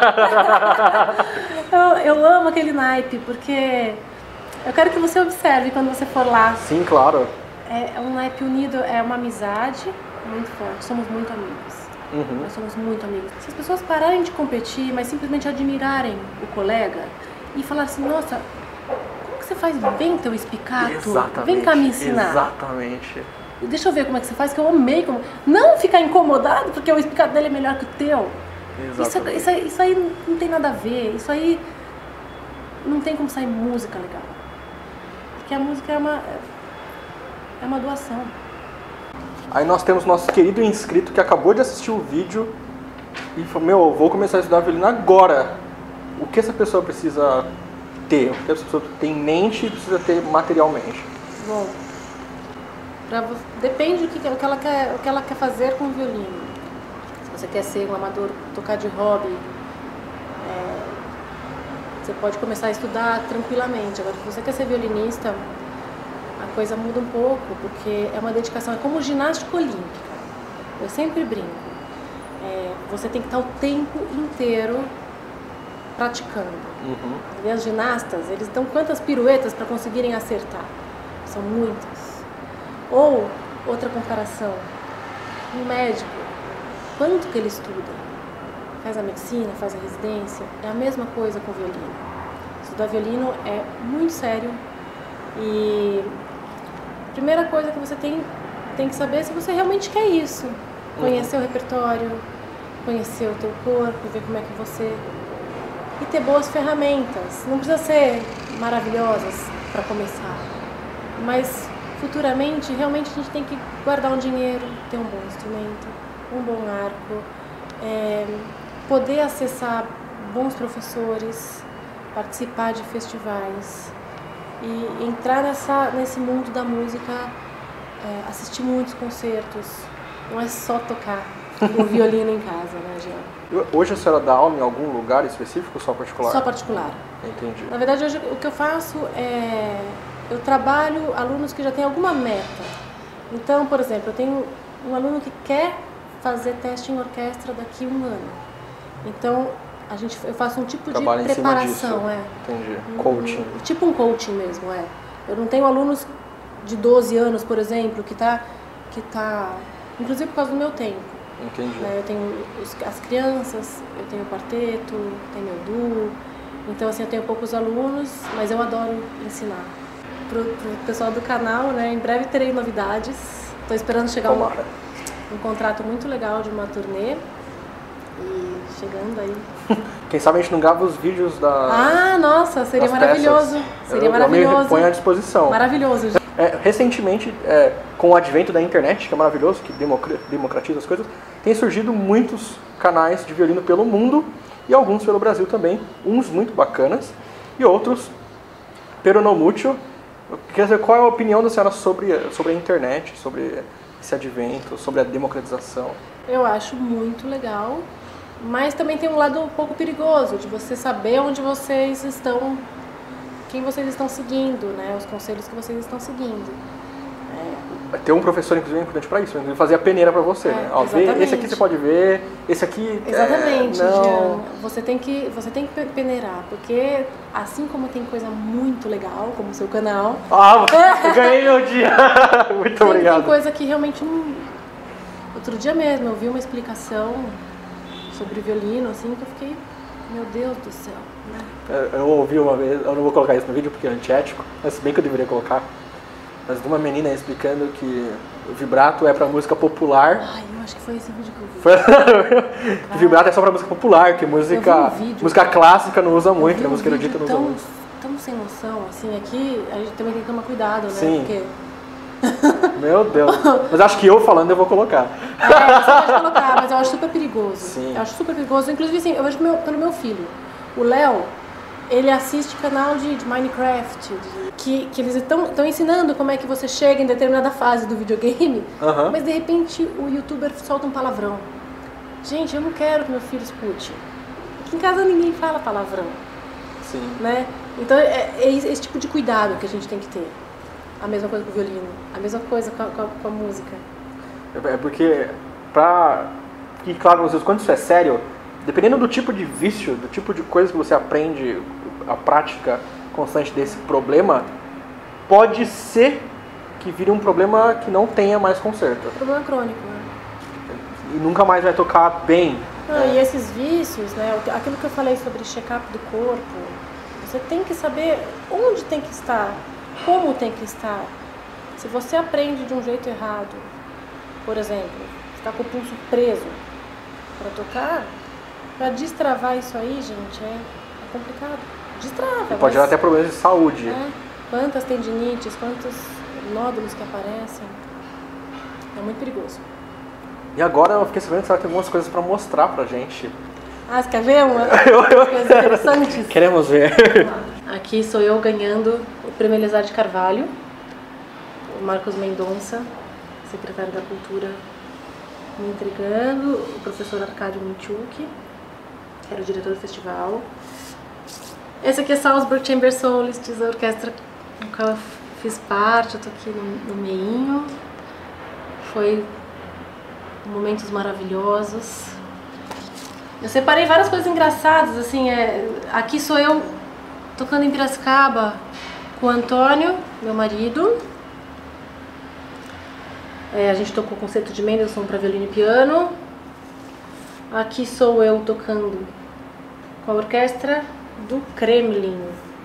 eu amo aquele naipe, porque eu quero que você observe quando você for lá. Sim, claro. É um naipe unido, é uma amizade muito forte, somos muito amigos. Nós somos muito amigos. Se as pessoas pararem de competir, mas simplesmente admirarem o colega e falar assim, nossa, como que você faz bem teu espicato? Exatamente. Vem cá me ensinar. Exatamente. E deixa eu ver como é que você faz, que eu amei. Não ficar incomodado porque o espicato dele é melhor que o teu. Exatamente. Isso aí não tem nada a ver. Isso aí não tem como sair música legal. Porque a música é uma doação. Aí nós temos nosso querido inscrito que acabou de assistir o vídeo e falou, meu, eu vou começar a estudar violino agora. O que essa pessoa precisa ter? O que essa pessoa tem em mente e precisa ter materialmente? Bom, depende do que ela quer fazer com o violino. Se você quer ser um amador, tocar de hobby, você pode começar a estudar tranquilamente. Agora, se você quer ser violinista, a coisa muda um pouco, porque é uma dedicação, é como ginástica olímpica. Eu sempre brinco. Você tem que estar o tempo inteiro praticando. E as ginastas, eles dão quantas piruetas para conseguirem acertar? São muitas. Ou, outra comparação, um médico, quanto que ele estuda? Faz a medicina, faz a residência, é a mesma coisa com o violino. Estudar violino é muito sério e a primeira coisa que você tem que saber é se você realmente quer isso. Conhecer o repertório, conhecer o teu corpo, ver como é que você... E ter boas ferramentas. Não precisa ser maravilhosas para começar, mas futuramente, realmente a gente tem que guardar um dinheiro, ter um bom instrumento, um bom arco, poder acessar bons professores, participar de festivais e entrar nesse mundo da música, assistir muitos concertos. Não é só tocar o violino em casa, né, Jean? Hoje a senhora dá aula em algum lugar específico ou só particular? Só particular. Entendi. Na verdade, hoje o que eu faço é... Eu trabalho alunos que já têm alguma meta. Então, por exemplo, eu tenho um aluno que quer fazer teste em orquestra daqui a um ano. Então, eu faço um tipo de preparação. Entendi. Coaching. Tipo um coaching mesmo, Eu não tenho alunos de 12 anos, por exemplo, que tá inclusive por causa do meu tempo. Entendi. Né? Eu tenho as crianças, eu tenho o quarteto, tenho o duo. Então, assim, eu tenho poucos alunos, mas eu adoro ensinar. Pro pessoal do canal, né? Em breve terei novidades. Estou esperando chegar um contrato muito legal de uma turnê. E chegando aí. Quem sabe a gente não grava os vídeos nossa, seria maravilhoso. Seria maravilhoso. Eu me ponho à disposição. Maravilhoso. Recentemente, com o advento da internet, que é maravilhoso, que democratiza as coisas, tem surgido muitos canais de violino pelo mundo e alguns pelo Brasil também, uns muito bacanas e outros pero no mucho. Quer dizer, qual é a opinião da senhora sobre a internet, sobre esse advento, sobre a democratização? Eu acho muito legal, mas também tem um lado um pouco perigoso, de você saber onde vocês estão, quem vocês estão seguindo, né? Os conselhos que vocês estão seguindo. Ter um professor, inclusive, é importante para isso, ele fazia a peneira para você, né? Ó, esse aqui você pode ver, esse aqui... Exatamente, não. Jean. Você tem que peneirar, porque assim como tem coisa muito legal, como o seu canal... Eu ganhei meu dia! Muito obrigado. Tem coisa que realmente não... Outro dia mesmo eu vi uma explicação sobre violino, assim, que eu fiquei... Meu Deus do céu, né? Eu ouvi uma vez, eu não vou colocar isso no vídeo porque é antiético, mas bem que eu deveria colocar. Mas de uma menina explicando que o vibrato é pra música popular. Ai, eu acho que foi esse vídeo que eu vi. O vibrato é só pra música popular, que música clássica não usa muito, né? Música erudita não usa muito. Tão sem noção, assim, aqui a gente também tem que tomar cuidado, né? Sim. Porque... Meu Deus. Mas acho que eu falando eu vou colocar. Você pode colocar, mas eu acho super perigoso. Sim. Eu acho super perigoso. Inclusive, assim, eu vejo pelo meu filho. O Léo, ele assiste canal de Minecraft, que eles estão ensinando como é que você chega em determinada fase do videogame, mas de repente o youtuber solta um palavrão. Gente, eu não quero que meu filho escute. Aqui em casa ninguém fala palavrão. Sim. Né? Então é esse tipo de cuidado que a gente tem que ter. a mesma coisa com o violino, a mesma coisa com a música. É porque, e claro, às vezes, quando isso é sério, dependendo do tipo de vício, do tipo de coisa que você aprende, a prática constante desse problema, pode ser que vire um problema que não tenha mais conserto. Problema crônico, né? E nunca mais vai tocar bem. Não, e esses vícios, né? Aquilo que eu falei sobre check-up do corpo, você tem que saber onde tem que estar, como tem que estar. Se você aprende de um jeito errado, por exemplo, está com o pulso preso para tocar, para destravar isso aí, gente, é complicado. Destrava. Pode gerar até problemas de saúde. Quantas tendinites, quantos nódulos que aparecem. É muito perigoso. E agora eu fiquei sabendo que você vai ter algumas coisas para mostrar pra gente. Você quer ver uma? Coisas interessantes? Queremos ver. Aqui sou eu ganhando o Prêmio Elezar de Carvalho. O Marcos Mendonça, secretário da Cultura, me entregando. O professor Arcádio Minchuk, que era o diretor do festival. Esse aqui é Salzburg Chamber Solists, a orquestra com a qual eu fiz parte. Eu tô aqui no meinho. Foi momentos maravilhosos. Eu separei várias coisas engraçadas, assim, aqui sou eu tocando em Piracicaba com o Antônio, meu marido. A gente tocou o concerto de Mendelssohn para violino e piano. Aqui sou eu tocando com a orquestra do Kremlin,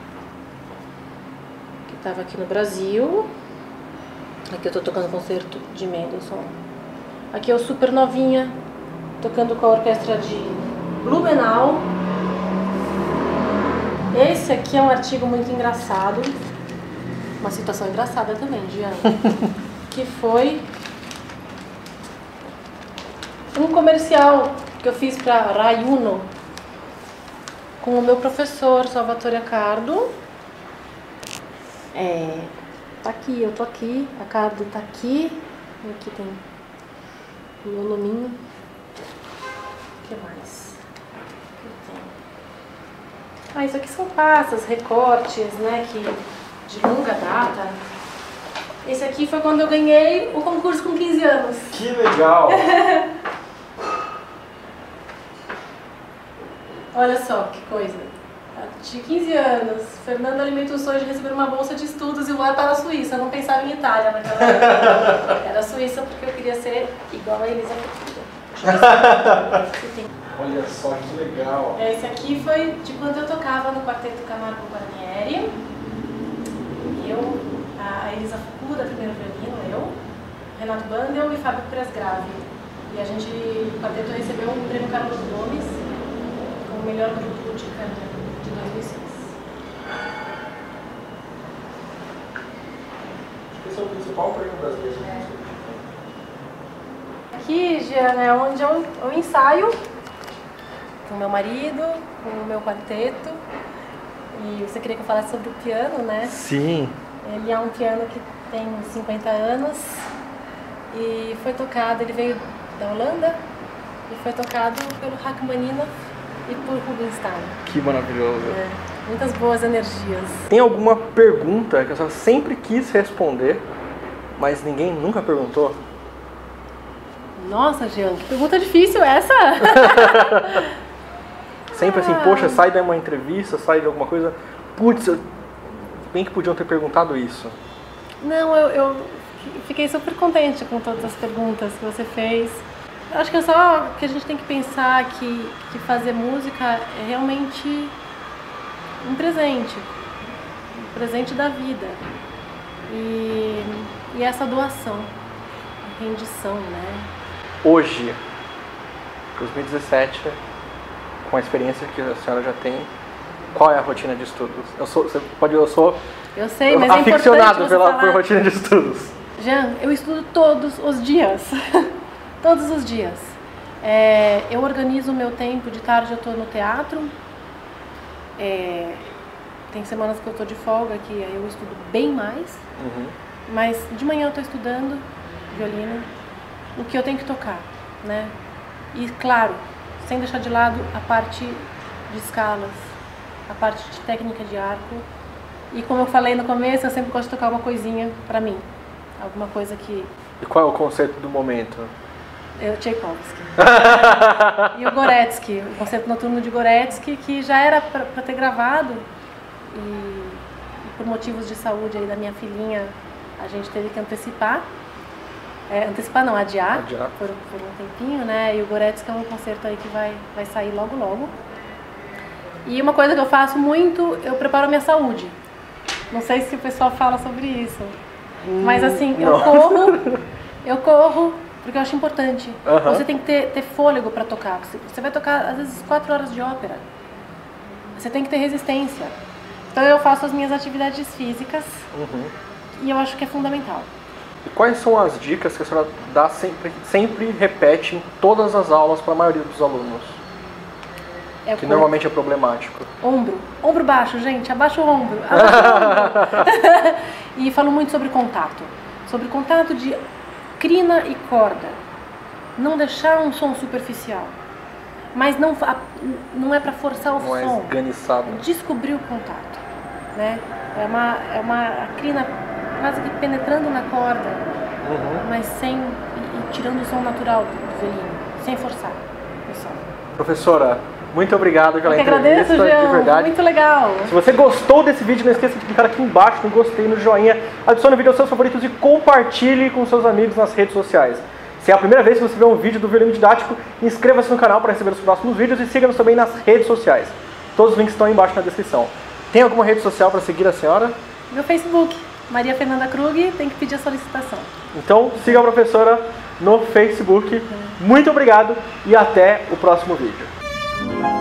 que estava aqui no Brasil. Aqui eu estou tocando o concerto de Mendelssohn. Aqui é o Super Novinha, tocando com a orquestra de Blumenau. Esse aqui é um artigo muito engraçado, uma situação engraçada também, Jean, que foi um comercial que eu fiz para Raiuno com o meu professor Salvatore Accardo. Tá aqui, eu tô aqui, a Accardo tá aqui, aqui tem o meu nominho. O que mais? Isso aqui são pastas, recortes, né, de longa data. Esse aqui foi quando eu ganhei o concurso com 15 anos. Que legal! Olha só que coisa. De 15 anos, Fernando alimentou o sonho de receber uma bolsa de estudos e voar para a Suíça. Eu não pensava em Itália naquela época. Era a Suíça porque eu queria ser igual a Elisa Olha só que legal! Esse aqui foi de quando eu tocava no Quarteto Camargo Guarnieri. Eu, a Elisa Fukuda, primeiro violino, eu, Renato Bandel e Fábio Presgrave. E o quarteto recebeu o prêmio Carlos Gomes como o melhor grupo de canto de 2006. Esse é o principal prêmio brasileiro. Aqui, Jean, é onde eu ensaio com o meu marido, com o meu quarteto. E você queria que eu falasse sobre o piano, né? Sim. Ele é um piano que tem 50 anos e foi tocado, ele veio da Holanda e foi tocado pelo Rachmaninoff e por Rubinstein. Que maravilhoso. Muitas boas energias. Tem alguma pergunta que eu sempre quis responder, mas ninguém nunca perguntou? Nossa, Jean, que pergunta difícil essa! Sempre assim, poxa, sai de uma entrevista, sai de alguma coisa. Putz, bem que podiam ter perguntado isso. Não, eu fiquei super contente com todas as perguntas que você fez. Acho que é só que a gente tem que pensar que fazer música é realmente um presente da vida. E essa doação, a rendição, né? Hoje, 2017, com a experiência que a senhora já tem, qual é a rotina de estudos? Eu sou sei, mas é aficionado importante por rotina de estudos. Jean, eu estudo todos os dias. Todos os dias. Eu organizo o meu tempo, de tarde eu estou no teatro. Tem semanas que eu estou de folga, que aí eu estudo bem mais. Mas de manhã eu estou estudando violino, o que eu tenho que tocar, né? E claro, sem deixar de lado a parte de escalas, a parte de técnica de arco, E como eu falei no começo, eu sempre gosto de tocar uma coisinha pra mim. Alguma coisa que... E qual é o concerto do momento? Tchaikovsky. E o Gorecki, o concerto noturno de Gorecki, que já era para ter gravado e por motivos de saúde aí da minha filhinha a gente teve que antecipar. Antecipar não, adiar. Por um tempinho, né? E o Gorecki é um concerto aí que vai sair logo logo. E uma coisa que eu faço muito, eu preparo a minha saúde. Não sei se o pessoal fala sobre isso, mas assim, eu corro porque eu acho importante. Você tem que ter fôlego para tocar. Você vai tocar, às vezes, 4 horas de ópera. Você tem que ter resistência. Então eu faço as minhas atividades físicas e eu acho que é fundamental. E quais são as dicas que a senhora dá sempre repete em todas as aulas para a maioria dos alunos? Que normalmente é problemático. Ombro baixo, gente. Abaixa o ombro. E falo muito sobre contato. Sobre contato de crina e corda, não deixar um som superficial, mas não é para forçar o som, é esganiçado. Descobrir o contato, né? É uma crina quase que penetrando na corda, mas sem tirando o som natural do violino, sem forçar o som. Professora, muito obrigado pela entrevista, agradeço, Jean, de verdade. Muito legal. Se você gostou desse vídeo, não esqueça de clicar aqui embaixo no gostei, no joinha, adicione o vídeo aos seus favoritos e compartilhe com seus amigos nas redes sociais. Se é a primeira vez que você vê um vídeo do Violino Didático, inscreva-se no canal para receber os próximos vídeos e siga-nos também nas redes sociais. Todos os links estão aí embaixo na descrição. Tem alguma rede social para seguir a senhora? Meu Facebook, Maria Fernanda Krug, tem que pedir a solicitação. Então siga a professora no Facebook. Muito obrigado e até o próximo vídeo.